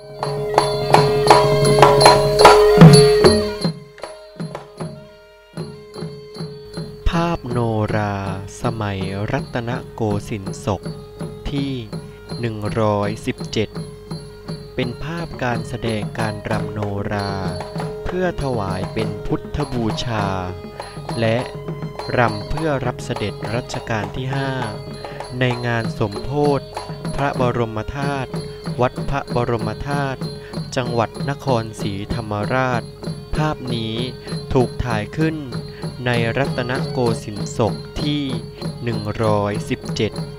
ภาพโนราสมัยรัตนโกสินทร์ศกที่117เป็นภาพการแสดงการรำโนราเพื่อถวายเป็นพุทธบูชาและรำเพื่อรับเสด็จรัชกาลที่5ในงานสมโภชพระบรมธาตุวัดพระบรมธาตุจังหวัดนครศรีธรรมราชภาพนี้ถูกถ่ายขึ้นในรัตนโกสินทร์ศกที่117